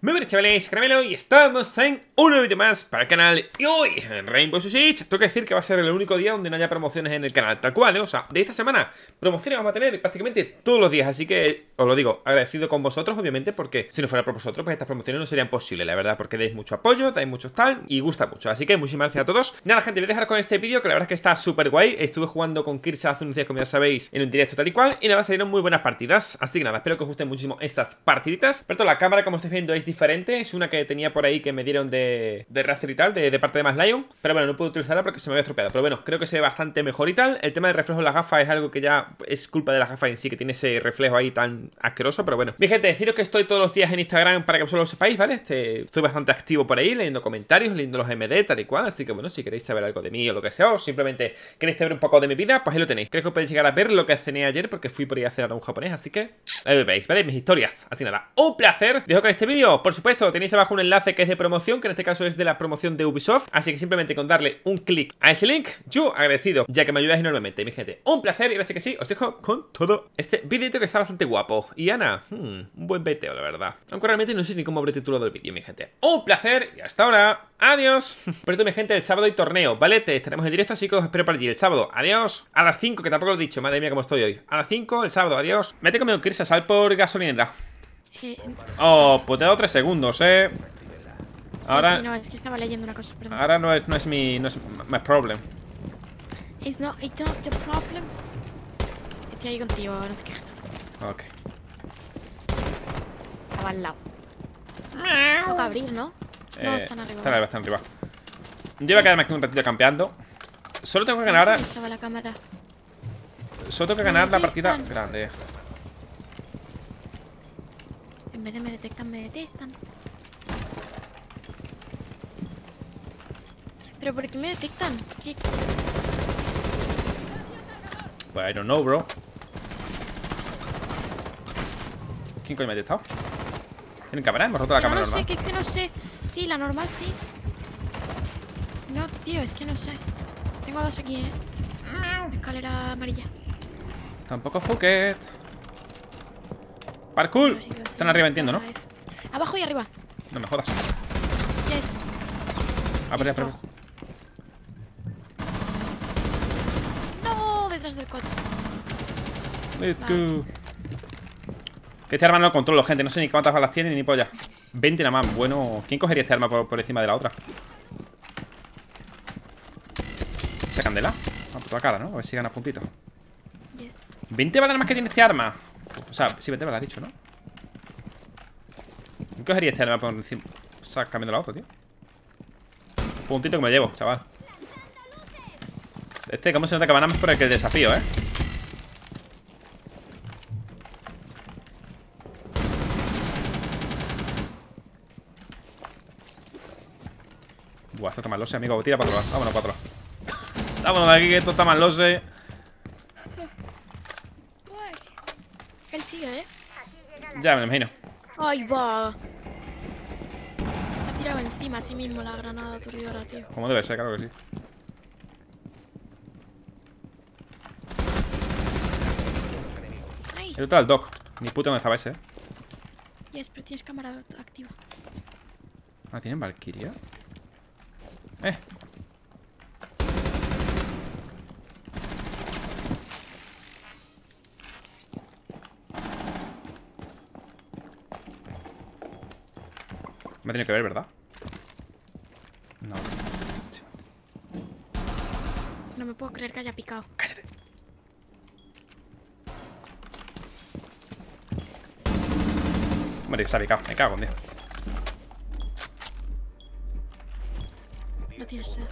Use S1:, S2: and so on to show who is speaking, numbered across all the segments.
S1: Muy buenas chavales, Caramelo y estamos en un nuevo vídeo más para el canal. Y hoy en Rainbow Six Siege tengo que decir que va a ser el único día donde no haya promociones en el canal, tal cual, ¿eh? O sea, de esta semana promociones vamos a tener prácticamente todos los días. Así que os lo digo, agradecido con vosotros, obviamente, porque si no fuera por vosotros, pues estas promociones no serían posibles, la verdad. Porque dais mucho apoyo, dais mucho tal y gusta mucho. Así que muchísimas gracias a todos. Nada, gente, voy a dejar con este vídeo que la verdad es que está súper guay. Estuve jugando con Kirsa hace unos días, como ya sabéis, en un directo tal y cual. Y nada, salieron muy buenas partidas. Así que nada, espero que os gusten muchísimo estas partiditas. Pero la cámara, como estáis viendo, es diferente. Es una que tenía por ahí que me dieron de Razer y tal, de parte de Más Lion. Pero bueno, no puedo utilizarla porque se me había estropeado. Pero bueno, creo que se ve bastante mejor y tal. El tema del reflejo de las gafas es algo que ya es culpa de las gafas en sí, que tiene ese reflejo ahí tan asqueroso. Pero bueno, mi gente, deciros que estoy todos los días en Instagram para que vosotros lo sepáis, ¿vale? Estoy bastante activo por ahí, leyendo comentarios, leyendo los MD, tal y cual. Así que bueno, si queréis saber algo de mí o lo que sea, o simplemente queréis saber un poco de mi vida, pues ahí lo tenéis. Creo que podéis llegar a ver lo que cené ayer, porque fui por ahí a cenar a un japonés. Así que ahí lo veis, ¿vale? Mis historias. Así nada, un placer. Dejo con este vídeo, por supuesto, tenéis abajo un enlace que es de promoción, que en este caso es de la promoción de Ubisoft. Así que simplemente con darle un clic a ese link, yo agradecido, ya que me ayudáis enormemente, mi gente. Un placer, y ahora sí que sí, os dejo con todo este videito que está bastante guapo. Y Ana, un buen veteo, la verdad. Aunque realmente no sé ni cómo habré titulado el vídeo, mi gente. Un placer, y hasta ahora, adiós. Por cierto, mi gente, el sábado hay torneo, ¿vale? Estaremos en directo, así que os espero para allí el sábado. Adiós. A las 5, que tampoco lo he dicho, madre mía cómo estoy hoy. A las 5, el sábado, adiós. Vete conmigo, Kirsa, sal por gasolinera. Oh, pues te he dado 3 segundos, ahora,
S2: sí, no, es que estaba leyendo una cosa, perdón.
S1: ahora no es mi problem.
S2: It's not your problem. Estoy ahí contigo, no te quejes.
S1: Ok.
S2: Estaba al lado. Toca abrir, ¿no? No, están arriba.
S1: Están arriba. Yo voy a quedarme aquí un ratito campeando. Solo tengo que ganar.
S2: Estaba la cámara.
S1: Solo tengo que ganar la partida grande.
S2: En vez de me detectan, me detestan. ¿Pero por qué me detectan? ¿Qué?
S1: Pues I don't know, bro. ¿Quién coño me ha detectado? ¿Tienen cámara? Hemos roto la cámara
S2: no
S1: normal.
S2: sé, que es que no sé. Sí, la normal sí. No, tío, es que no sé. Tengo dos aquí, Escalera amarilla.
S1: Tampoco Fuket. Parkour. Están arriba, entiendo, ¿no?
S2: Abajo y arriba.
S1: No me jodas.
S2: Yes.
S1: Arriba.
S2: No, detrás del coche.
S1: Let's go. Que este arma no lo controlo, gente. No sé ni cuántas balas tiene ni polla. 20 nada más. Bueno, ¿quién cogería este arma por encima de la otra? ¿Esa candela? Ah, por la cara, ¿no? A ver si gana puntitos.
S2: Yes.
S1: 20 balas más que tiene este arma. O sea, sí, 20 balas, dicho, ¿no? ¿Quién cogería este arma por encima? O sea, cambiando la otra, tío. Puntito que me llevo, chaval. ¿Cómo se nota que van más por el que el desafío, Buah, esto está mal lose, amigo. Tira para otro lado. Vámonos para otro lado. Vámonos de aquí, que esto está mal lose.
S2: Él sigue,
S1: Ya me lo imagino.
S2: Ay, va. Se ha tirado encima a sí mismo la granada aturdidora, tío.
S1: Como debe ser, claro que sí.
S2: Nice.
S1: El otro al doc. Ni puta dónde estaba ese,
S2: Yes, pero tienes cámara activa.
S1: Ah, ¿tienen Valkyria? Me ha tenido que ver, ¿verdad? No.
S2: No me puedo creer que haya picado.
S1: Cállate. Hombre, se ha picado. Me cago en Dios.
S2: No tienes sed.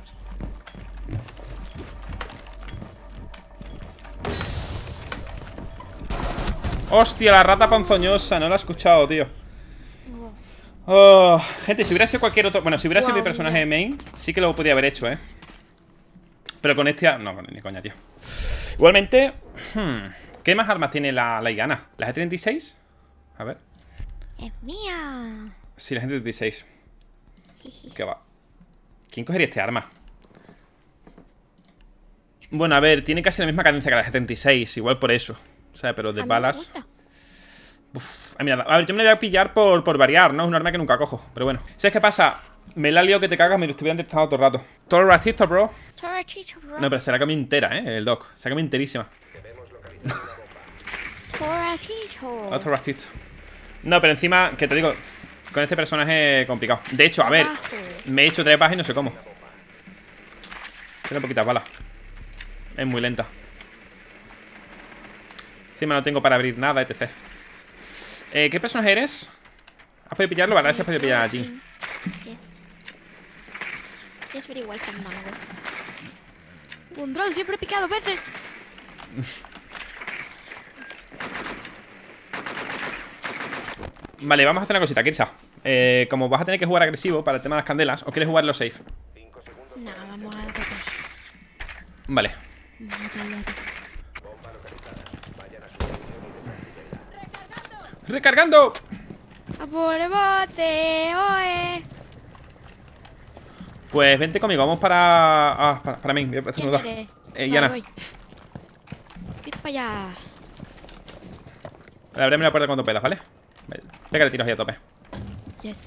S1: Hostia, la rata ponzoñosa. No la he escuchado, tío.
S2: Wow.
S1: Oh, gente, si hubiera sido cualquier otro... Bueno, si hubiera sido mi personaje de
S2: mira.
S1: main, sí que lo podía haber hecho, Pero con este... No, ni coña, tío. Igualmente... ¿Qué más armas tiene la Iana? ¿La G36? A ver.
S2: Es mía.
S1: Sí, la G36. ¿Qué va? ¿Quién cogería este arma? Bueno, a ver, tiene casi la misma cadencia que la G36. Igual por eso. O sea, pero de balas... Uf, mira, a ver, yo me la voy a pillar por variar, ¿no? Es un arma que nunca cojo, pero bueno. ¿Sabes qué pasa? Me la he liado que te cagas, me lo estuvieran detectando todo el rato. Todo el ratito, bro. No, pero se la cambió entera, el doc. Se la cambió enterísima. Otro ratito. No, pero encima, que te digo, con este personaje complicado. De hecho, a ver, me he hecho 3 bajas y no sé cómo. Tiene poquitas balas. Es muy lenta. Encima no tengo para abrir nada, etc. ¿Qué personaje eres? ¿Has podido pillarlo? ¿Verdad? Si has podido pillar allí.
S2: Es very welcome, Mango. Un dron siempre he picado veces.
S1: Vale, vamos a hacer una cosita, Kirsa. Como vas a tener que jugar agresivo para el tema de las candelas, ¿o quieres jugarlo safe?
S2: No, vamos a tope.
S1: Vale. ¡Recargando!
S2: ¡A por el bote! ¡Oe!
S1: Pues vente conmigo, vamos para mí.
S2: ¿Quién eres?
S1: Yana.
S2: Voy para allá.
S1: Vale, ábreme la puerta cuando puedas, ¿vale? Vale. Pégale tiros ahí a tope.
S2: Yes.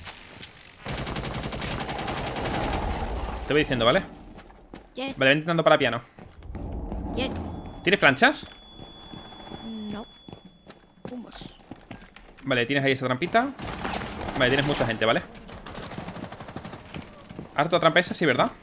S1: Te voy diciendo, ¿vale?
S2: Yes.
S1: Vale, ven intentando para piano.
S2: Yes.
S1: ¿Tienes planchas?
S2: No. Humos.
S1: Vale, tienes ahí esa trampita. Vale, tienes mucha gente, ¿vale? Harto trampa esa, sí, ¿verdad?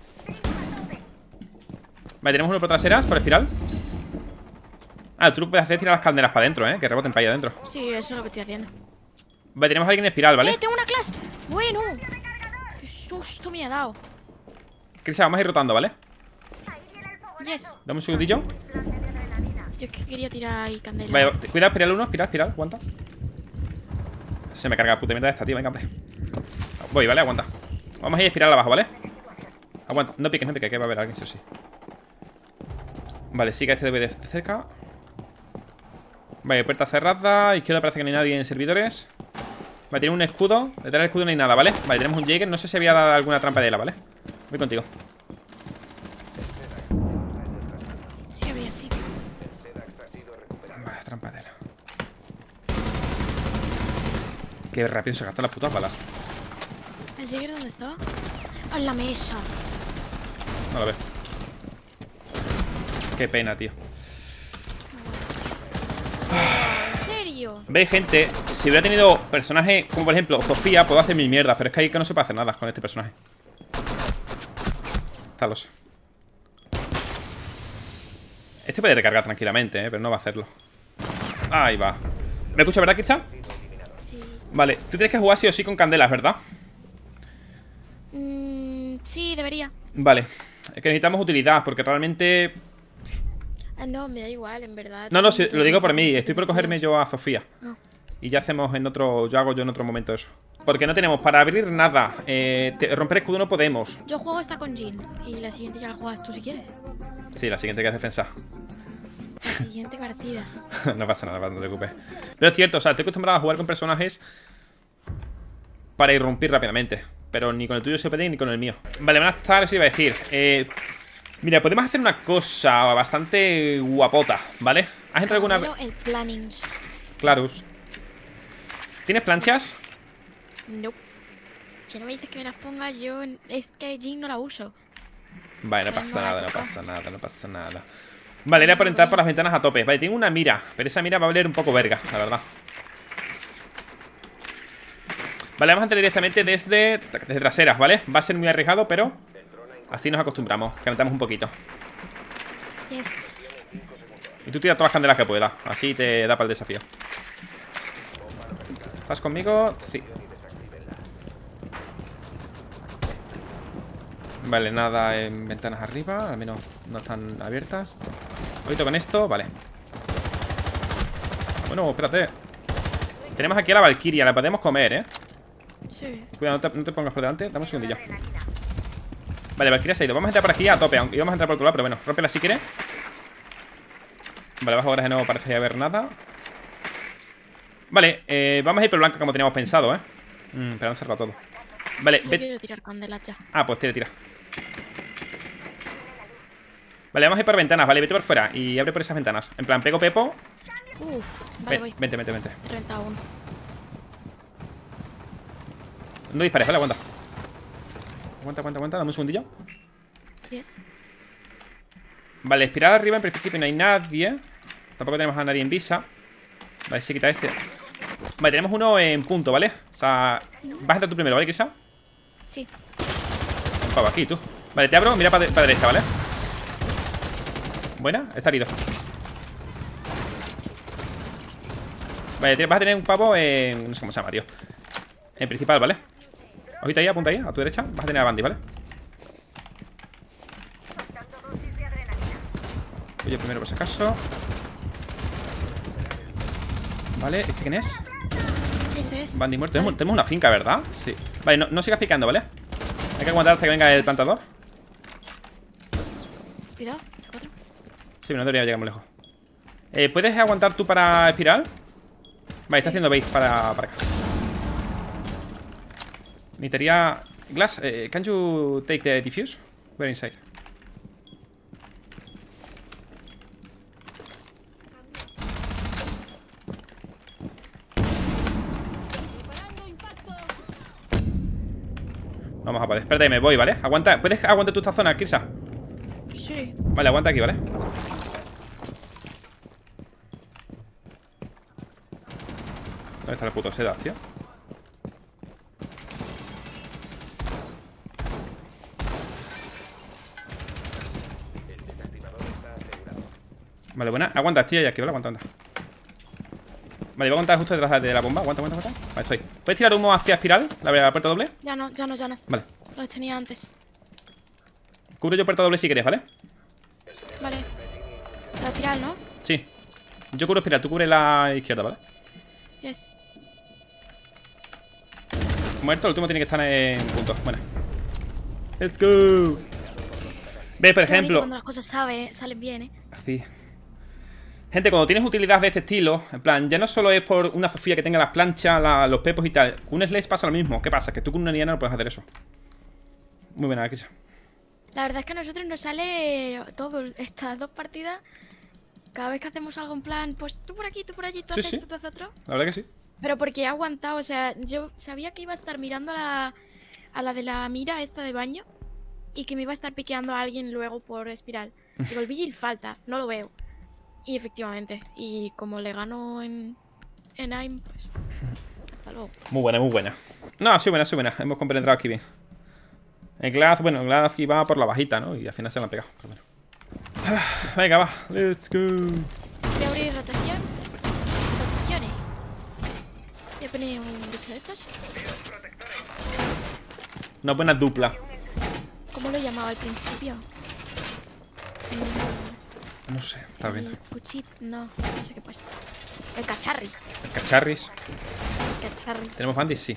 S1: Vale, tenemos uno por traseras, por espiral. Ah, tú lo que puedes hacer es tirar las calderas para adentro, que reboten para ahí adentro.
S2: Sí, eso es lo que estoy haciendo.
S1: Vale, tenemos a alguien en espiral, ¿vale?
S2: Tengo una clase. Bueno. Qué susto me ha dado.
S1: Crisa, vamos a ir rotando, ¿vale?
S2: Yes.
S1: Dame un segundillo.
S2: Yo es que quería tirar ahí candela.
S1: Vale, cuidado, espiral 1, espiral, aguanta. Se me carga la puta mierda esta, tío, venga, hombre. Voy, ¿vale? Aguanta. Vamos a ir a espiral abajo, ¿vale? Aguanta, no piques, que va a haber alguien, sí o sí. Vale, sí que este debe de cerca. Vale, puerta cerrada. Izquierda parece que no hay nadie en servidores. Vale, tiene un escudo. Detrás del escudo no hay nada, ¿vale? Vale, tenemos un Jaeger. No sé si había dado alguna trampa de la, ¿vale? Voy contigo.
S2: Sí, había, sí.
S1: Vale, trampa de la. Qué rápido se gastan las putas balas.
S2: ¿El Jaeger dónde estaba? ¡Ah, en la mesa!
S1: No lo veo. Qué pena, tío.
S2: ¿En serio?
S1: ¿Veis, gente? Si hubiera tenido personaje como por ejemplo Sofía, puedo hacer mil mierdas. Pero es que ahí que no se puede hacer nada con este personaje. Talos. Este puede recargar tranquilamente, pero no va a hacerlo. Ahí va. ¿Me escucha, verdad, Kirsa?
S2: Sí.
S1: Vale, tú tienes que jugar sí o sí con candelas, ¿verdad?
S2: Sí, debería.
S1: Vale. Es que necesitamos utilidad, porque realmente...
S2: No, me da igual, en verdad.
S1: No, sí, lo digo por mí. Estoy por cogerme yo a Sofía.
S2: No.
S1: Y ya hacemos en otro... Yo hago en otro momento eso. Porque no tenemos para abrir nada. Romper escudo no podemos.
S2: Yo juego esta con Jin. Y la siguiente ya la juegas tú si quieres.
S1: Sí, la siguiente que es defensa.
S2: La siguiente partida.
S1: No pasa nada, no te preocupes. Pero es cierto, o sea, estoy acostumbrado a jugar con personajes para irrumpir rápidamente. Pero ni con el tuyo se puede ni con el mío. Vale, buenas tardes, eso iba a decir. Mira, podemos hacer una cosa bastante guapota, ¿vale? ¿Has entrado alguna vez?
S2: El plannings.
S1: Clarus. ¿Tienes planchas?
S2: No. Si no me dices que me las ponga, yo... Es que Jin no la uso.
S1: Vale, no
S2: Pues
S1: pasa
S2: no la
S1: nada, no
S2: toco.
S1: pasa nada, no pasa nada. Vale, era por entrar por las ventanas a tope. Vale, tengo una mira, pero esa mira va a valer un poco verga, la verdad. Vale, vamos a entrar directamente desde traseras, ¿vale? Va a ser muy arriesgado, pero así nos acostumbramos, calentamos un poquito.
S2: Yes.
S1: Y tú tira todas las candelas que puedas, así te da para el desafío. ¿Estás conmigo? Sí. Vale, nada en ventanas arriba, al menos no están abiertas. Ojito con esto, vale. Bueno, espérate. Tenemos aquí a la Valkyria, la podemos comer,
S2: Sí.
S1: Cuidado, no te pongas por delante, dame un segundillo. Vale, Valkyria se ha ido, vamos a entrar por aquí a tope. Aunque íbamos a entrar por otro lado, pero bueno, rómpela si quieres. Vale, bajo ahora de nuevo, parece haber nada. Vale, vamos a ir por blanca como teníamos pensado, pero han cerrado todo. Vale,
S2: Yo
S1: ve...
S2: quiero tirar candelas ya.
S1: Ah, pues tira. Vale, vamos a ir por ventanas, vale, vete por fuera y abre por esas ventanas. En plan, pego Pepo.
S2: Uf, vale, voy.
S1: Vente.
S2: He reventado uno.
S1: No dispares, vale, aguanta. Aguanta, dame un segundillo.
S2: Yes.
S1: Vale, espiral arriba, en principio no hay nadie. Tampoco tenemos a nadie en visa. Vale, se quita este. Vale, tenemos uno en punto, ¿vale? O sea, vas a entrar tú primero, ¿vale, Krisa?
S2: Sí.
S1: Un pavo aquí, tú. Vale, te abro, mira para derecha, ¿vale? Buena, está herido. Vale, vas a tener un pavo en... No sé cómo se llama, tío. En principal, ¿vale? Ojito ahí, apunta ahí, a tu derecha. Vas a tener a Bandy, ¿vale? Voy yo primero por si acaso. Vale, ¿este quién es?
S2: Ese es.
S1: Bandy muerto. Tenemos una finca, ¿verdad? Sí. Vale, no sigas picando, ¿vale? Hay que aguantar hasta que venga el plantador.
S2: Cuidado, C4.
S1: Sí, no debería llegar muy lejos. ¿Puedes aguantar tú para espiral? Vale, está haciendo base para acá. Necesitaría... Glass, can you take the diffuse? We're inside. Vamos a poder. Espérate, me voy, ¿vale? Aguanta. ¿Puedes aguantar tú esta zona, Kirsa?
S2: Sí.
S1: Vale, aguanta aquí, ¿vale? ¿Dónde está el puto seda, tío? Vale, buena. Aguanta, estoy aquí, ¿vale? Aguanta. Vale, voy a aguantar justo detrás de la bomba. Aguanta. Vale, estoy. ¿Puedes tirar humo hacia espiral? La puerta doble.
S2: Ya no.
S1: Vale.
S2: Lo tenía antes.
S1: Cubro yo puerta doble si quieres, ¿vale?
S2: Vale. La espiral, ¿no?
S1: Sí. Yo cubro espiral, tú cubres la izquierda, ¿vale?
S2: Yes.
S1: Muerto, el último tiene que estar en punto. Bueno. Let's go. ¿Ves, por ejemplo?
S2: Cuando las cosas salen bien,
S1: Así. Gente, cuando tienes utilidad de este estilo, en plan, ya no solo es por una Sofía que tenga las planchas, los pepos y tal. Con un Slash pasa lo mismo. ¿Qué pasa? Que tú con una Niana no puedes hacer eso. Muy buena, Kisha.
S2: La verdad es que a nosotros nos sale todo. Estas dos partidas, cada vez que hacemos algo en plan, pues tú por aquí, tú por allí, tú haces esto, tú haces otro.
S1: La verdad que sí.
S2: Pero porque he aguantado, o sea, yo sabía que iba a estar mirando a la de la mira esta de baño y que me iba a estar piqueando a alguien luego por espiral. Digo, el Vigil falta, no lo veo. Y efectivamente, y como le gano en AIM, pues hasta luego.
S1: Muy buena. No, sí buena. Hemos compenetrado aquí bien. El Glass, bueno, el Glass iba por la bajita, ¿no? Y al final se la han pegado. Pero bueno. Venga, va. Let's go.
S2: Voy a abrir rotaciones. Voy a poner un bicho de estos.
S1: Una buena dupla.
S2: ¿Cómo lo llamaba al principio?
S1: No sé, está bien.
S2: El cuchit, no sé qué he puesto. El cacharri.
S1: El cacharris.
S2: Cacharri.
S1: ¿Tenemos bandis? Sí.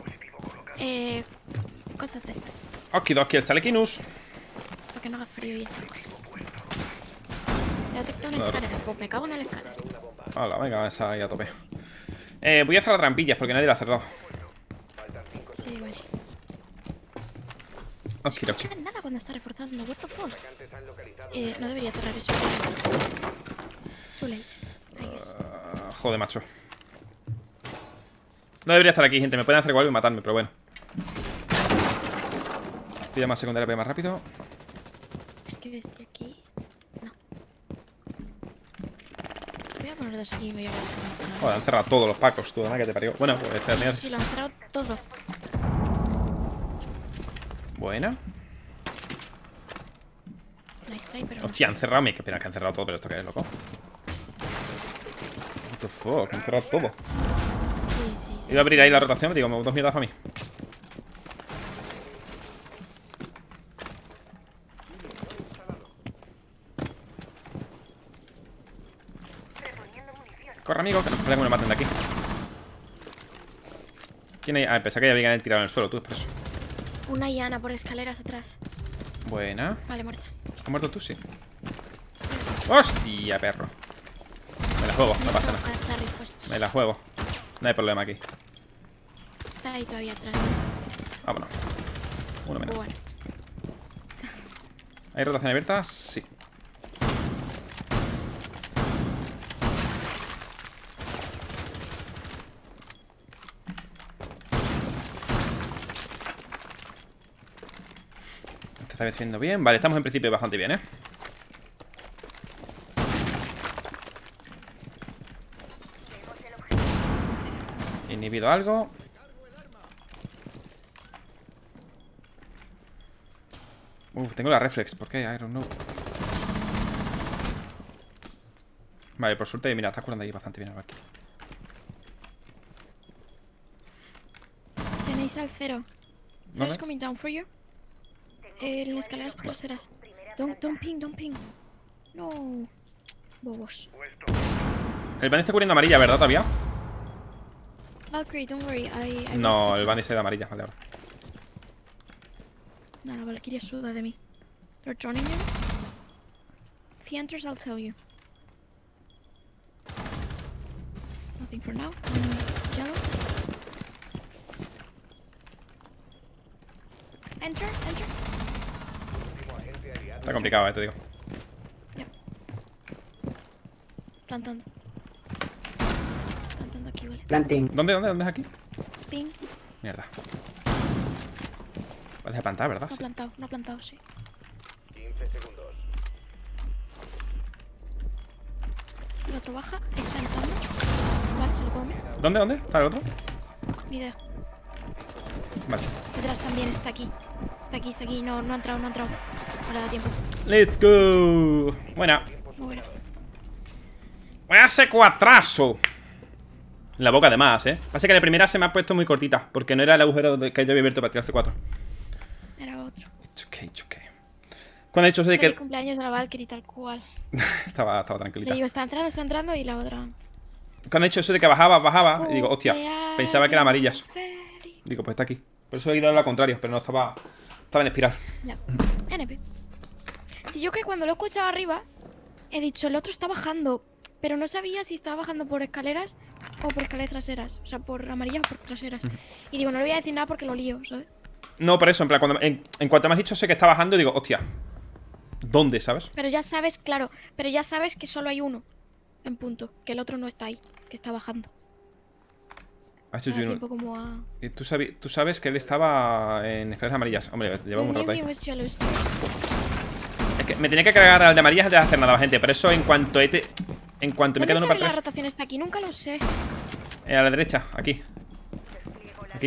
S2: Cosas de estas.
S1: Okidoki, el chalequinus.
S2: Para que no haga frío y esas cosas. He detectado una escalera. Pues me cago en el escalera.
S1: Hola, venga, esa ahí a tope. Voy a cerrar trampillas porque nadie la ha cerrado.
S2: Sí, vale.
S1: No quiero.
S2: No nada cuando está reforzando. What the fuck? No debería cerrar eso. Too late. I guess.
S1: Joder, macho. No debería estar aquí, gente. Me pueden hacer igual y matarme, pero bueno. Pilla más secundaria, pilla más rápido.
S2: Es que desde aquí... No. Voy a poner dos aquí y me voy a ver.
S1: Joder, han cerrado todos los pacos, tú, nada que te parió. Bueno, pues
S2: Sí, lo han cerrado todo.
S1: Buena.
S2: Nice try, pero no.
S1: Hostia, han cerrado. Qué pena que han cerrado todo, pero esto que es, loco. What the fuck, han cerrado todo.
S2: Sí.
S1: Iba a abrir ahí la rotación, digo, dos mierdas para mí. Corre, amigo, que no me maten de aquí. ¿Quién hay? Ah, pensé que ya habían tirado en el suelo, tú, es por eso.
S2: Una Iana por escaleras atrás.
S1: Buena.
S2: Vale, muerta.
S1: ¿Has muerto tú? Sí.
S2: Sí.
S1: ¡Hostia, perro! Me la juego, no pasa nada.
S2: Cacharri puestos.
S1: Me la juego. No hay problema aquí.
S2: Está ahí todavía atrás.
S1: Vámonos. Uno menos.
S2: Bueno.
S1: ¿Hay rotación abierta? Sí. está haciendo bien. Vale, estamos en principio bastante bien, ¿eh? Inhibido algo. Tengo la reflex. ¿Por qué? I don't know. Vale, por suerte, mira, está curando ahí bastante bien el Valkyrie.
S2: Tenéis al cero.
S1: ¿Dónde?
S2: Zero's coming down for you. En las escaleras traseras. Don't ping, don't ping. No. Bobos.
S1: El Bunny está cubriendo amarilla, ¿verdad, todavía?
S2: Valkyrie, don't worry. I
S1: No, el Bunny se da amarilla, vale, ahora.
S2: No, la Valkyria suda de mí. They're joining you. If he enters, I'll tell you. Nothing for now. Yellow. Enter, enter.
S1: Está complicado, te digo.
S2: Yep. Plantando. Plantando aquí, vale.
S3: Planting.
S1: ¿Dónde es aquí?
S2: Ping.
S1: Mierda. Vas a plantar, ¿verdad?
S2: No ha
S1: Sí.
S2: plantado, no ha plantado, sí.
S4: 15 segundos.
S2: El otro baja, está entrando. Vale, se lo come.
S1: ¿Dónde? ¿Está el otro?
S2: Ni idea.
S1: Vale.
S2: Detrás también está aquí. Está aquí. No ha entrado. Ahora da tiempo.
S1: Let's go. Buena.
S2: Muy bueno.
S1: Ese cuatrazo. La boca además, Pasa que la primera se me ha puesto muy cortita, porque no era el agujero que yo había abierto para tirar C4.
S2: Era otro.
S1: It's okay. Cuando he dicho eso de
S2: Feliz
S1: que...
S2: cumpleaños a la Valkyrie tal cual.
S1: estaba
S2: Le
S1: tranquilita.
S2: digo, está entrando y la otra.
S1: Cuando he dicho eso de que bajaba, y digo, hostia, pensaba que era amarillas.
S2: Feliz.
S1: Digo, pues está aquí. Por eso he ido a lo contrario, pero no estaba en espiral.
S2: Ya. NP. Si yo que cuando lo he escuchado arriba, he dicho, el otro está bajando, pero no sabía si estaba bajando por escaleras o por escaleras traseras. O sea, por amarillas o por traseras. Y digo, no le voy a decir nada porque lo lío, ¿sabes?
S1: No, por eso, en plan, en cuanto me has dicho sé que está bajando, digo, hostia, ¿dónde, sabes?
S2: Pero ya sabes, claro, pero ya sabes que solo hay uno en punto, que el otro no está ahí, que está bajando.
S1: Ha hecho
S2: Da
S1: Juno.
S2: tiempo como a...
S1: Y tú sabes que él estaba en escaleras amarillas. Hombre, lleva un rato ahí. Es que me tenía que cargar al de amarillas antes de hacer nada, gente. Pero eso en cuanto me quedo en
S2: ¿Dónde
S1: uno
S2: se
S1: para
S2: ve la
S1: atrás.
S2: rotación está aquí? Nunca lo sé.
S1: A la derecha, aquí. Aquí.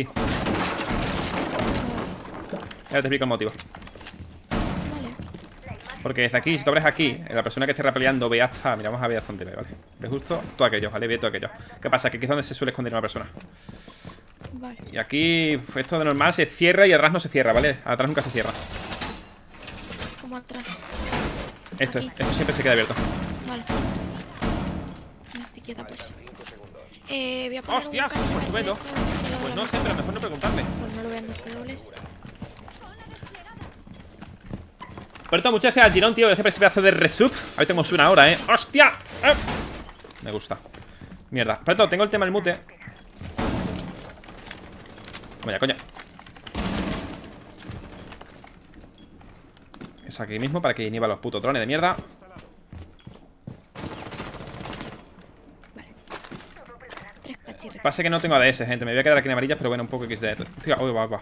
S1: Ya te explico el motivo.
S2: Vale.
S1: Porque desde aquí, si tú abres aquí, la persona que esté repeleando ve hasta... Mira, vamos a ver hasta dónde ve, ¿vale? Ve justo todo aquello, ¿vale? Ve todo aquello. ¿Qué pasa? Que aquí es donde se suele esconder una persona.
S2: Vale.
S1: Y aquí, esto de normal se cierra y atrás no se cierra, ¿vale? Atrás nunca se cierra.
S2: Como atrás.
S1: Esto
S2: Aquí.
S1: siempre se queda abierto.
S2: Vale. No estoy quieta, pues. Voy a poner
S1: ¡Hostias!
S2: un
S1: Pues estupendo. Pues no sé, pero mejor no preguntarle.
S2: Pues no lo vean los dobles.
S1: Por esto, muchas gracias a Girón, tío. Gracias por ese pedazo de resub. Ahí tenemos una hora, ¡Hostia! Me gusta. Mierda. Por esto, tengo el tema del mute. Vaya, coño. Es aquí mismo para que inhiba los putos drones de mierda.
S2: Vale. 3 cachirras.
S1: Pasa que no tengo ADS, gente. Me voy a quedar aquí en amarillas, pero bueno, un poco XD. Hostia, uy, va.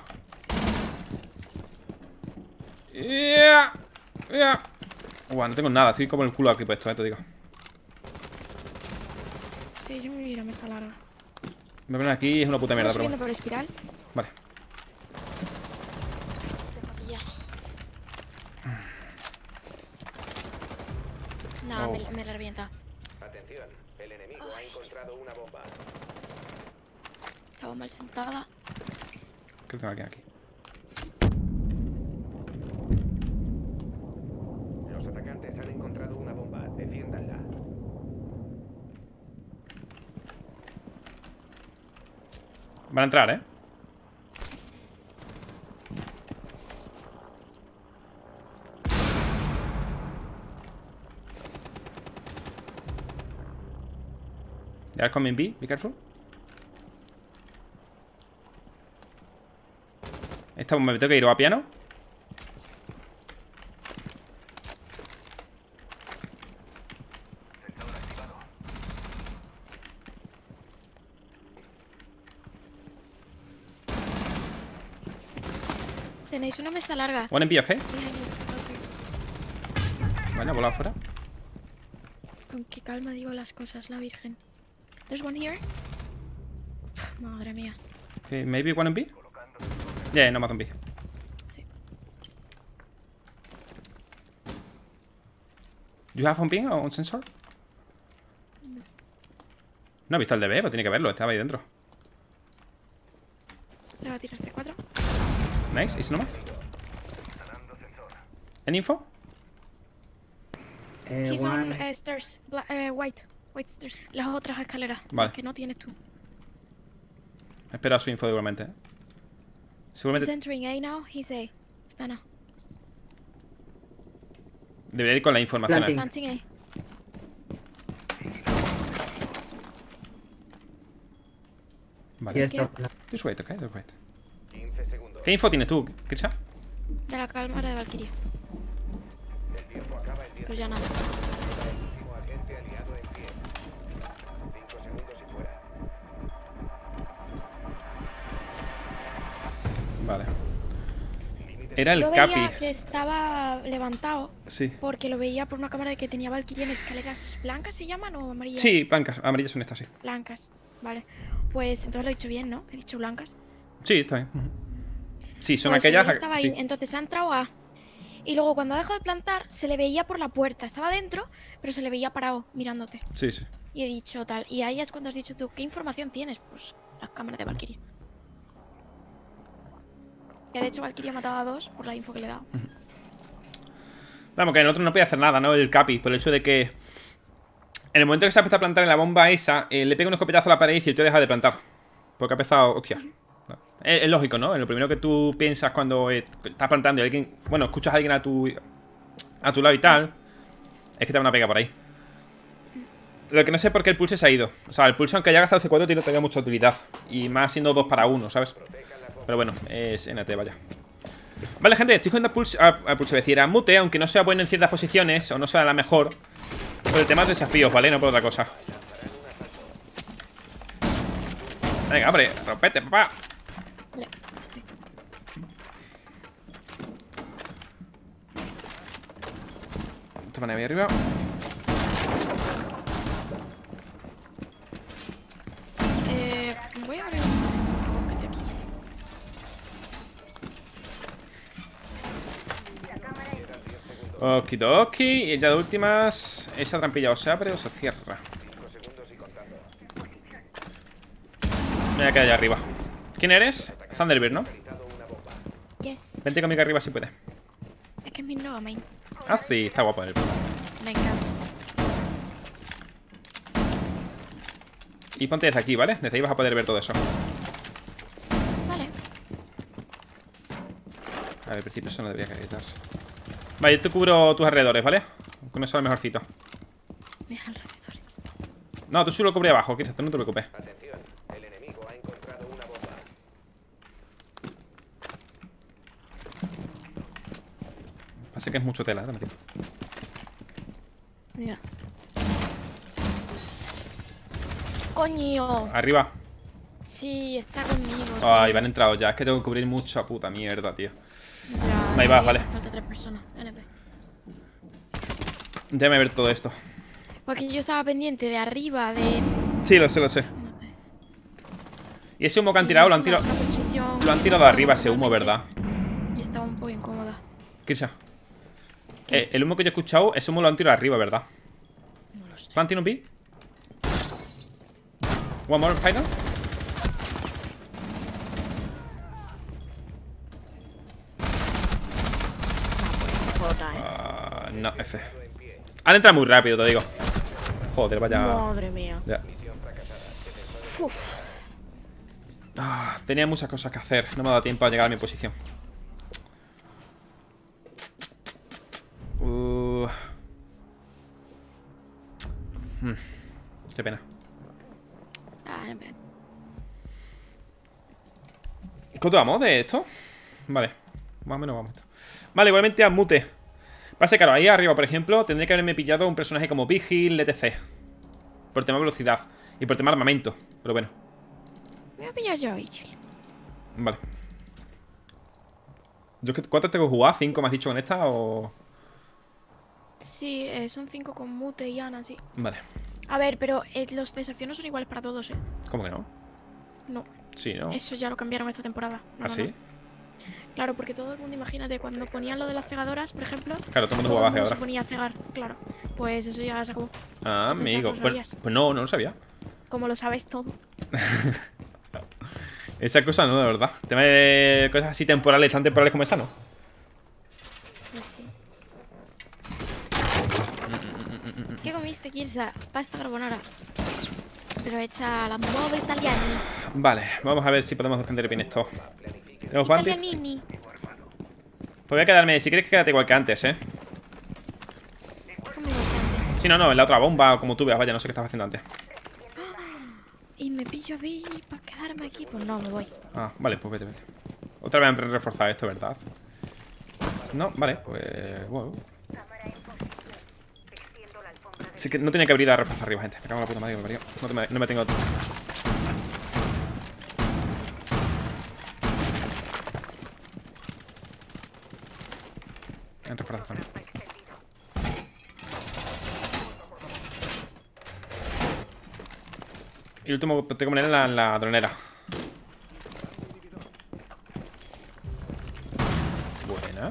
S1: No tengo nada. Estoy como el culo aquí puesto, te digo.
S2: Sí, yo me voy a ir a mesa larga.
S1: Me ponen aquí y es una puta mierda, pero
S2: Subiendo
S1: bueno.
S2: por espiral.
S1: Vale.
S2: Ya. No,
S1: Oh.
S2: me la revienta.
S4: Atención, el enemigo ha encontrado una bomba.
S2: Estaba mal sentada.
S1: ¿Qué tengo aquí?
S4: Los atacantes han encontrado una bomba. Defiéndanla.
S1: Van a entrar, They are coming B, be careful. Esta bomba me tengo que ir o a piano.
S2: Tenéis una mesa larga.
S1: One MP, ok.
S2: Behind you. Ok.
S1: Vale, ha volado afuera.
S2: Con qué calma digo las cosas, la virgen. There's one here. Madre mía.
S1: Okay, maybe one MP? Yeah, no más MP.
S2: Sí.
S1: You have un ping o un sensor? No he visto el DB, pero tiene que verlo, estaba ahí dentro.
S2: Le va a tirar C4.
S1: Nice, ¿y nomás? ¿Any info?
S2: He's on stairs. White stairs. Las otras escaleras.
S1: Vale.
S2: Las que no tienes tú.
S1: Espera su info igualmente, ¿eh?
S2: He's
S1: Seguramente
S2: entering A now. He's A. Está no.
S1: debería ir con la información.
S3: Planting.
S2: Planting A.
S1: Vale.
S3: Y esto.
S1: Just wait, ok, just wait.
S4: 15 segundos.
S1: ¿Qué info tienes tú, Krisha?
S2: De la cámara de Valkyria.
S4: El tiempo acaba en 10
S2: Pues ya nada.
S4: último agente aliado en pie. 5 segundos y fuera.
S1: Vale. Era el
S2: Yo
S1: Capi.
S2: veía que estaba levantado
S1: Sí.
S2: porque lo veía por una cámara de que tenía Valkyria en escaleras blancas, ¿se llaman o amarillas?
S1: Sí, blancas, amarillas son estas, sí.
S2: Blancas, vale. Pues entonces lo he dicho bien, ¿no? He dicho blancas.
S1: Sí, está bien. Ujú. Sí, son
S2: Pues
S1: aquellas.
S2: él estaba ahí,
S1: Sí.
S2: entonces ha entrado A. Y luego cuando ha dejado de plantar, se le veía por la puerta. Estaba dentro, pero se le veía parado, mirándote.
S1: Sí, sí.
S2: Y he dicho tal. Y ahí es cuando has dicho tú, ¿qué información tienes? Pues las cámaras de Valkyria. Que de hecho Valkyria ha matado a 2 por la info que le he dado.
S1: Vamos, que el otro no puede hacer nada, ¿no? El Capi, por el hecho de que en el momento que se ha empezado a plantar en la bomba esa, le pega un escopetazo a la pared y el tío deja de plantar. Porque ha empezado, hostia. Es lógico, ¿no? Lo primero que tú piensas cuando estás plantando y alguien, bueno, escuchas a alguien a tu lado y tal, es que te da una pega por ahí. Lo que no sé es por qué el pulse se ha ido. O sea, el pulse, aunque haya gastado el C4, tiene todavía mucha utilidad. Y más siendo 2 para 1, ¿sabes? Pero bueno, es NT, vaya. Vale, gente, estoy jugando a pulse, decir, a mute, aunque no sea bueno en ciertas posiciones, o no sea la mejor. Por el tema de desafíos, ¿vale? No por otra cosa. Venga, hombre, rompete, papá.
S2: Vale, estoy.
S1: Esta manera, ahí arriba.
S2: Voy a abrir un poquito aquí.
S1: Okidoki. Y ya de últimas, esa trampilla o se abre o se cierra.
S4: 5 segundos y contando.
S1: Me voy a quedar allá arriba. ¿Quién eres? Thunderbird, ¿no?
S2: Yes.
S1: Vente conmigo arriba si puedes.
S2: Es que es mi nueva main.
S1: Ah, sí, está guapo el.
S2: Me encanta.
S1: Y ponte desde aquí, ¿vale? Desde ahí vas a poder ver todo eso.
S2: Vale.
S1: A ver, al principio eso no debería caerse. Vale, yo te cubro tus alrededores, ¿vale? Con eso es lo mejorcito.
S2: Mis alrededores.
S1: No, tú solo cubre abajo, Chris, tú no te preocupes.
S4: Atención, el enemigo ha encontrado una bomba.
S1: Pasa que es mucho tela, dame tiempo.
S2: Mira. ¡Coño!
S1: Arriba.
S2: Sí, está conmigo.
S1: Ay,
S2: tío.
S1: me han entrado ya. Es que tengo que cubrir mucha puta mierda, tío.
S2: Ya,
S1: Ahí vas, vale.
S2: Falta 3 personas. NP.
S1: Déjame ver todo esto.
S2: Porque yo estaba pendiente de arriba, de.
S1: Sí, lo sé, lo sé.
S2: No sé.
S1: Y ese humo que han tirado, lo han tirado.
S2: Una posición-
S1: Lo han tirado de arriba, ese humo, ¿verdad?
S2: Y estaba un poco incómoda.
S1: Kirsa. El humo que yo he escuchado, ese humo lo han tirado de arriba, ¿verdad?
S2: No lo sé.
S1: Planting un B. One more final.
S2: Se jota,
S1: No, F. Han entrado muy rápido, te digo. Joder, vaya.
S2: Madre mía.
S1: Ya.
S2: Uf.
S1: Tenía muchas cosas que hacer. No me ha dado tiempo a llegar a mi posición. Qué pena.
S2: NP.
S1: ¿Cuánto vamos de esto? Vale, más o menos vamos. Vale, igualmente a mute. Pasa claro, ahí arriba, por ejemplo, tendría que haberme pillado un personaje como Vigil, etc. Por tema de velocidad y por tema de armamento. Pero bueno,
S2: Me voy a pillar yo a Vigil.
S1: vale. ¿Cuántas tengo que jugar? ¿5 me has dicho con esta o...?
S2: Sí, son 5 con Mute y Ana, sí.
S1: Vale.
S2: A ver, pero los desafíos no son iguales para todos, ¿eh?
S1: ¿Cómo que no?
S2: No,
S1: Sí, ¿no?
S2: eso ya lo cambiaron esta temporada. No,
S1: ¿Ah,
S2: no,
S1: sí?
S2: no. Claro, porque todo el mundo, imagínate, cuando ponían lo de las cegadoras, por ejemplo.
S1: Claro, todo el mundo
S2: todo
S1: jugaba
S2: el mundo se
S1: cegadora.
S2: ponía a cegar, claro. Pues eso ya se acabó.
S1: Ah,
S2: Yo pensaba
S1: amigo.
S2: que lo
S1: Pues,
S2: sabías.
S1: pues no lo sabía.
S2: Como lo sabes todo.
S1: Esa cosa no, la verdad. Tema de cosas así temporales, tan temporales como esa, ¿no?
S2: Pues sí. ¿Qué comiste, Kirsa? Pasta carbonara. Pero hecha a la modo italiani.
S1: Vale, vamos a ver si podemos defender bien esto. ¿Tenemos guantes?
S2: Italianini.
S1: Pues voy a quedarme, si quieres quédate igual que antes, ¿eh?
S2: ¿Cómo lo hacía antes?
S1: Si no, en la otra bomba o como tú veas, vaya, no sé qué estabas haciendo antes.
S2: Y me pillo a Bill para quedarme aquí. Pues no, me voy.
S1: Ah, vale, pues vete. Otra vez han reforzado esto, ¿verdad? No, vale, pues... Bueno. Sí que no tenía que abrir a reforzar arriba, gente. Me cago en la puta madre que me parió. No me tengo... En reforzación. Y el último tengo que poner en la dronera. Buena.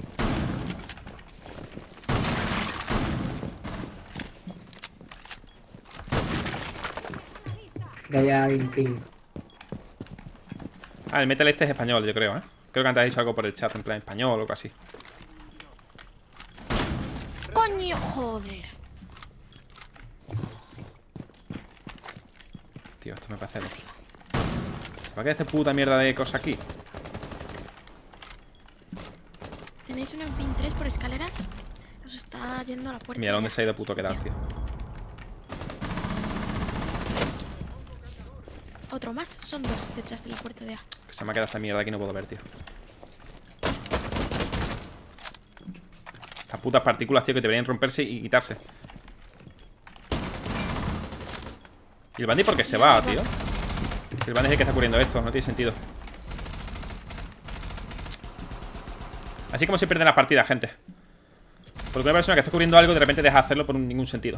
S3: Ya ping.
S1: Ah, el metal este es español, yo creo, ¿eh? Creo que antes has dicho algo por el chat en plan español o algo así.
S2: ¡Coño! Joder.
S1: Tío, esto me parece loco. ¿Para qué esta puta mierda de cosa aquí?
S2: ¿Tenéis un pin 3 por escaleras? Os está yendo a la puerta.
S1: Mira dónde
S2: ya.
S1: se ha ido puto quedar, tío.
S2: Otro más. Son 2 detrás de la puerta de A.
S1: Que se me ha quedado esta mierda aquí y no puedo ver, tío. Estas putas partículas, tío, que deberían romperse y quitarse. ¿Y el Bandy por qué se va, tío? El Bandy es el que está cubriendo esto, no tiene sentido. Así como se pierden las partidas, gente. Porque una persona que está cubriendo algo de repente deja de hacerlo por ningún sentido.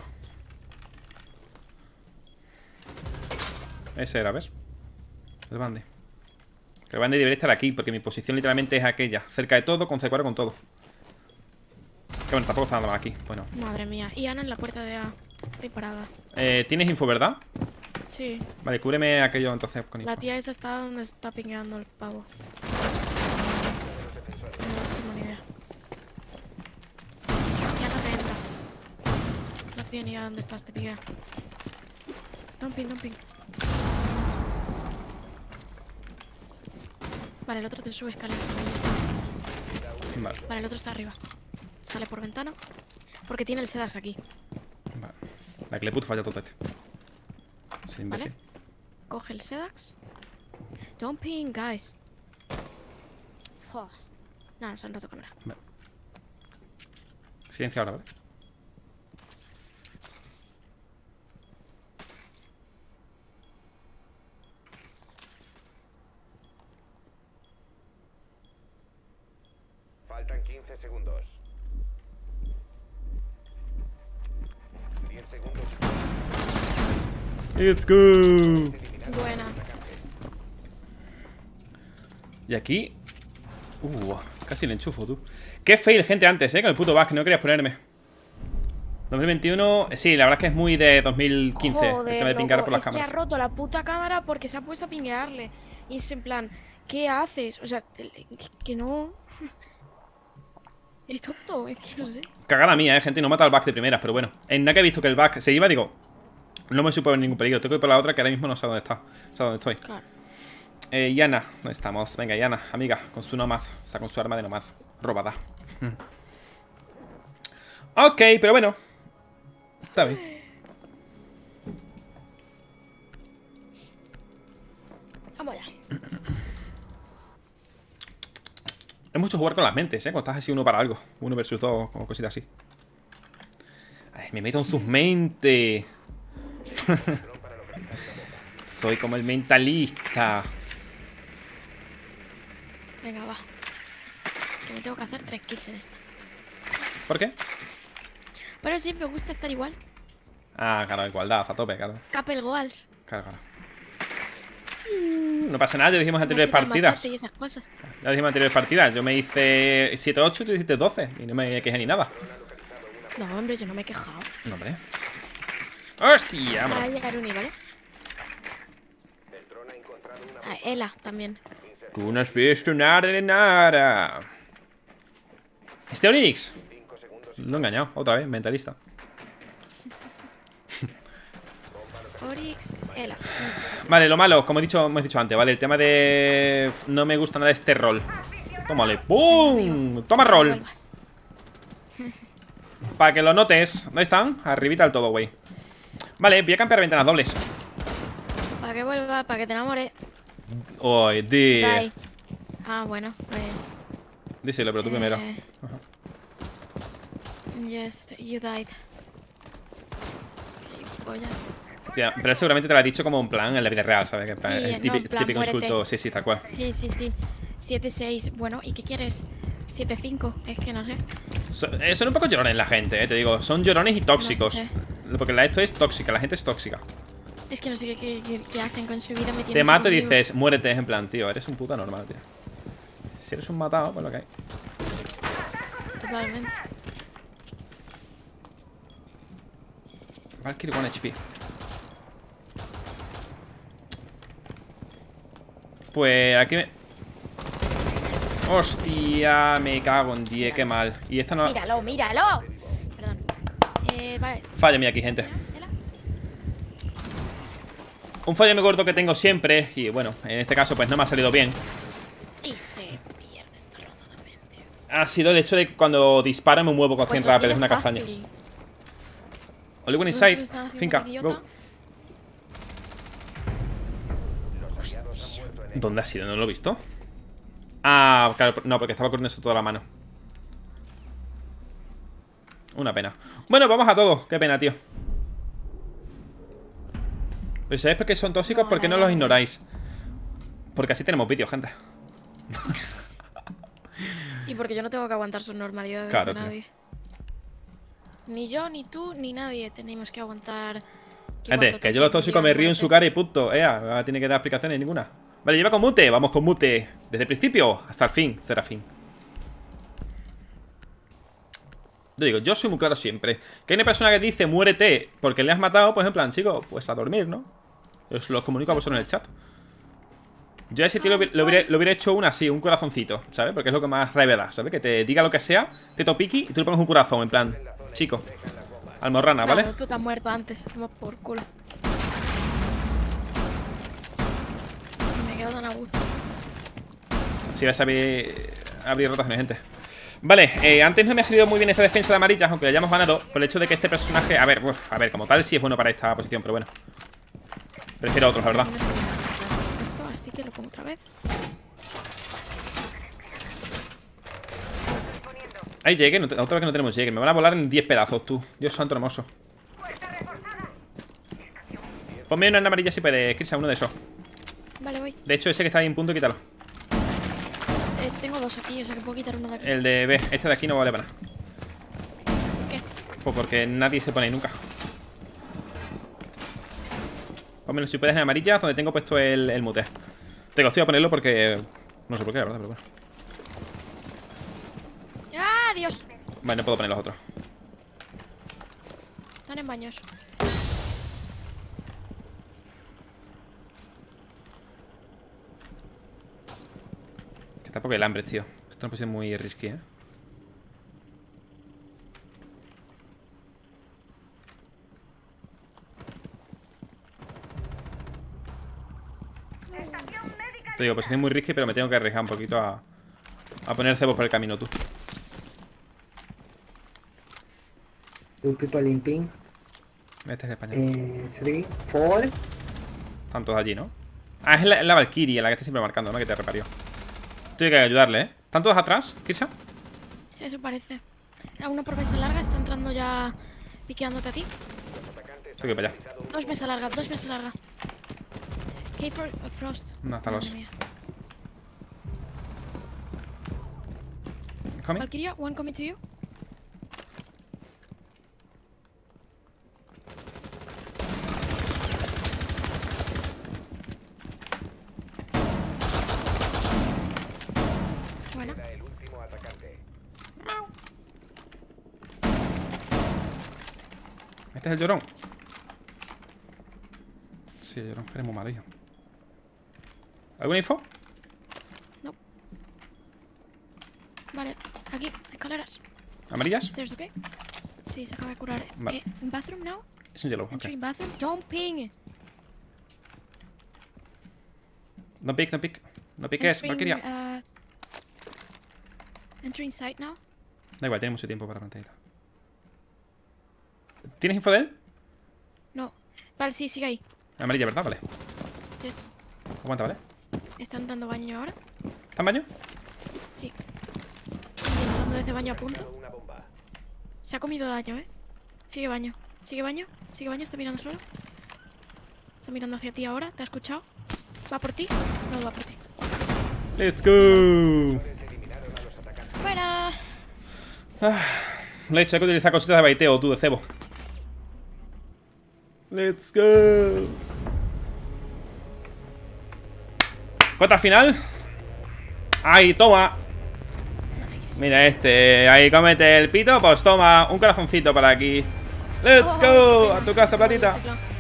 S1: Ese era, ¿ves? El Bandy. El Bandy debería estar aquí, porque mi posición literalmente es aquella. Cerca de todo, con C4 con todo. Que bueno, tampoco está nada más aquí. Bueno.
S2: Madre mía. Y Ana en la puerta de A. Estoy parada.
S1: ¿Tienes info, verdad?
S2: Sí.
S1: Vale, cúbreme aquello entonces con info.
S2: La tía esa está donde está pingueando el pavo. No tengo ni idea. Ya no te entra. No tiene ni idea dónde estás, te pilla. Dumping, dumping. Vale, el otro te sube escaleras.
S1: Vale,
S2: Vale, el otro está arriba. Sale por ventana. Porque tiene el sedas aquí.
S1: vale. La que le puto falla todo este. Sí, imbécil.
S2: Vale. Coge el sedax. Don't ping, guys. Joder. No, se han roto cámara.
S1: Vale. Silencio ahora, ¿vale?
S4: Faltan 15 segundos. 10 segundos.
S1: Let's go.
S2: Buena.
S1: Y aquí... casi le enchufo, tú. Qué fail, gente, antes, con el puto bug, que no querías ponerme. 2021... Sí, la verdad es que es muy de 2015.
S2: Joder,
S1: el tema de pingar
S2: loco,
S1: por las
S2: es que
S1: cámaras.
S2: ha roto la puta cámara porque se ha puesto a pinguearle. Y es en plan, ¿qué haces? O sea, que no... Eres tonto, es que no sé.
S1: Cagada mía, gente, no mata al bug de primeras, pero bueno. En nada que he visto que el bug se iba, digo... No me supo en ningún peligro. Tengo que ir por la otra que ahora mismo no sé dónde está. O sea, dónde estoy.
S2: Claro.
S1: Yana, ¿dónde estamos? Venga, Yana, amiga, con su nomad. O sea, con su arma de nomad. Robada. Ok, pero bueno. Está bien.
S2: Vamos allá.
S1: Es mucho jugar con las mentes, cuando estás así uno para algo. 1 versus 2, como cositas así. Ay, me meto en sus mentes. Soy como el mentalista.
S2: Venga, va. Que me tengo que hacer 3 kills en esta.
S1: ¿Por qué?
S2: Pero sí, me gusta estar igual.
S1: Ah, claro, igualdad, a tope, claro.
S2: Capel Goals.
S1: Claro, claro. No pasa nada, ya dijimos en anteriores
S2: Machete al
S1: partidas.
S2: machete y esas cosas.
S1: Ya dijimos en anteriores partidas. Yo me hice 7-8 y tú hiciste 12. Y no me quejé ni nada.
S2: No, hombre, yo no me he quejado.
S1: No, hombre. ¡Hostia! Bro.
S2: Ahí Aruni, ¿vale?
S4: El dron ha encontrado una
S2: Ah, Ela también.
S1: Tú no has visto nada de nada. Este Onix.
S4: 5 segundos.
S1: Lo he engañado, otra vez, mentalista.
S2: Oryx, Ela. Sí.
S1: Vale, lo malo, como hemos dicho antes, ¿vale? El tema de... No me gusta nada este rol. Tómale, ¡pum! ¡Toma
S2: No
S1: rol!
S2: vuelvas.
S1: Para que lo notes. ¿Dónde están? Arribita del todo, güey. Vale, voy a cambiar ventanas dobles.
S2: Para que vuelva, para que te enamore.
S1: Uy,
S2: Die. Ah, bueno, pues.
S1: Díselo, pero tú primero.
S2: Yes, you died. Gilipollas.
S1: Tía, pero él seguramente te lo ha dicho como en plan en la vida real, ¿sabes? Que en plan,
S2: Sí,
S1: el
S2: no,
S1: típico,
S2: en plan,
S1: típico
S2: muérete.
S1: insulto, sí, sí, tal cual.
S2: Sí, sí, sí. 7-6. Bueno, ¿y qué quieres? 7-5. Es que no sé.
S1: Son un poco llorones la gente, te digo. Son llorones y tóxicos.
S2: No sé.
S1: Porque esto es tóxica, la gente es tóxica.
S2: Es que no sé qué hacen con su vida metiéndose
S1: Te mato y
S2: conmigo.
S1: dices, muérete, en plan, tío, eres un puta normal, tío. Si eres un matado, pues lo que hay.
S2: Totalmente.
S1: Valkyrie 1 HP. Pues aquí me... Hostia, me cago en 10, qué mal. Y esta no...
S2: Míralo, míralo. Perdón. Vale.
S1: Falla mía aquí, gente.
S2: Ela.
S1: Un fallo muy gordo que tengo siempre. Y bueno, en este caso pues no me ha salido bien.
S2: Y se pierde esta ronda también, tío.
S1: Ha sido el hecho de que cuando disparo me muevo con 100
S2: Pues lo
S1: rappel, es
S2: tienes
S1: una castaña.
S2: fácil.
S1: Only one
S2: Nosotros
S1: inside.
S2: estamos haciendo
S1: Finca,
S2: el idiota.
S1: go. ¿Dónde ha sido? ¿No lo he visto? Ah, claro, no, porque estaba corriendo eso toda la mano. Una pena. Bueno, vamos a todo. Qué pena, tío. Pero ¿sabéis por qué son tóxicos?
S2: No,
S1: ¿Por qué no
S2: nada,
S1: los
S2: no.
S1: ignoráis? Porque así tenemos vídeos, gente.
S2: Y porque yo no tengo que aguantar sus normalidades
S1: Claro,
S2: de
S1: tío.
S2: nadie. Ni yo, ni tú, ni nadie tenemos que aguantar.
S1: Gente, que yo los tóxicos me río en su cara y punto. No tiene que dar explicaciones ninguna. Vale, lleva con mute. Vamos con mute. Desde el principio hasta el fin. Será fin. Yo digo, yo soy muy claro siempre. Que hay una persona que dice muérete porque le has matado, pues en plan, chicos, pues a dormir, ¿no? Os lo comunico a vosotros en el chat. Yo a ese tío lo hubiera hecho así, un corazoncito, ¿sabes? Porque es lo que más rabia da, ¿sabes? Que te diga lo que sea, te topiqui y tú le pones un corazón, en plan, chico, almorrana, ¿vale?
S2: Claro, tú te has muerto antes. Toma por culo. Me quedo tan a gusto.
S1: Si vas a abrir rotaciones, gente. Vale, antes no me ha salido muy bien esta defensa de amarillas, aunque la hayamos ganado, por el hecho de que este personaje... A ver, como tal sí es bueno para esta posición, pero bueno. Prefiero a otros, la verdad.
S2: No sé cómo hacer esto, así que lo pongo otra vez.
S1: Hay Jäger, otra vez que no tenemos Jäger. Me van a volar en 10 pedazos, tú. Dios santo hermoso. Ponme una en amarilla si puedes, Kirsa, uno de esos.
S2: Vale, voy.
S1: De hecho, ese que está ahí en punto, quítalo.
S2: Tengo dos aquí, o sea que puedo quitar uno de aquí.
S1: El de B, este de aquí no vale para nada.
S2: ¿Qué?
S1: Pues porque nadie se pone ahí nunca. Pónmelo si puedes en amarilla, donde tengo puesto el mute. Te costó a ponerlo porque... No sé por qué, la verdad, pero bueno.
S2: ¡Ah, Dios!
S1: Vale, no puedo poner los otros.
S2: Están en baños.
S1: Que tampoco el hambre, tío. Esto es una posición muy risky, ¿eh? Te digo, posición muy risky, pero me tengo que arriesgar un poquito a poner cebos por el camino, tú.
S3: Two people in pink.
S1: Este es español.
S3: 3, 4.
S1: Están todos allí, ¿no? Ah, es la Valkyrie, la que está siempre marcando, ¿no? Que te reparió. Tengo que ayudarle, ¿eh? ¿Están todos atrás, Kirsa?
S2: Sí, eso parece. Uno por mesa larga está entrando ya piqueándote a ti.
S1: Estoy que para allá.
S2: Dos mesa larga, dos mesa larga. Frost.
S1: No, está
S2: Madre
S1: los.
S2: mía.
S1: Coming.
S2: Valkyria, one coming to you. Buena.
S4: Queda el último atacante.
S1: Este es el llorón. Sí, el llorón, eres muy malo, hijo. ¿Alguna info?
S2: No. Vale, aquí, escaleras.
S1: ¿Amarillas?
S2: Stairs, ¿ok? Sí, se acaba de curar.
S1: Vale.
S2: Bathroom now?
S1: Es un yellow, ok.
S2: Entering bathroom? Don't ping!
S1: No pick, no pick. No piques, Valkyria.
S2: Entering site now?
S1: Da igual, tiene mucho tiempo para pantallita. ¿Tienes info de él?
S2: No. Vale, sí, sigue ahí.
S1: Amarilla, ¿verdad? Vale.
S2: Yes.
S1: Aguanta, ¿vale?
S2: Están dando baño ahora.
S1: ¿Está en baño?
S2: Sí. Están dando desde baño a punto.
S4: Una bomba.
S2: Se ha comido daño, ¿eh? Sigue baño. Sigue baño. Sigue baño. Está mirando solo. Está mirando hacia ti ahora. ¿Te ha escuchado? ¿Va por ti? No, va por ti.
S1: ¡Let's go!
S4: Eliminaron a los atacantes.
S2: ¡Fuera!
S1: Le he dicho, hay que utilizar cositas de baiteo, tú, de cebo. ¡Let's go! ¿Cuánto al final? ¡Ay, toma!
S2: Nice.
S1: Mira este, ahí cómete el pito, pues toma, un corazoncito para aquí. ¡Let's go! A tu casa, platita.